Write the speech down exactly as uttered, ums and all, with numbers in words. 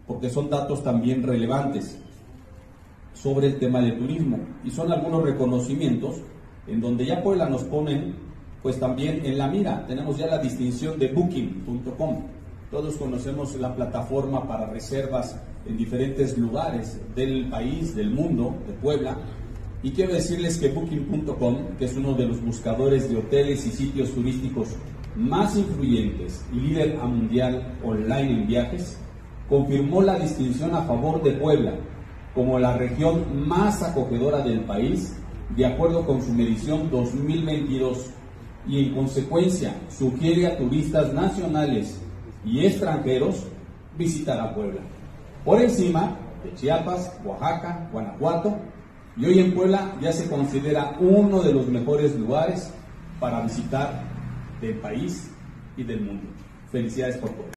porque son datos también relevantes sobre el tema de turismo y son algunos reconocimientos en donde ya Puebla nos ponen pues también en la mira. Tenemos ya la distinción de booking punto com. Todos conocemos la plataforma para reservas en diferentes lugares del país, del mundo, de Puebla. Y quiero decirles que booking punto com, que es uno de los buscadores de hoteles y sitios turísticos más influyentes y líder a mundial online en viajes, confirmó la distinción a favor de Puebla como la región más acogedora del país, de acuerdo con su medición dos mil veintidós, y en consecuencia sugiere a turistas nacionales y extranjeros visitar a Puebla, por encima de Chiapas, Oaxaca, Guanajuato, y hoy en Puebla ya se considera uno de los mejores lugares para visitar del país y del mundo. Felicidades por Puebla.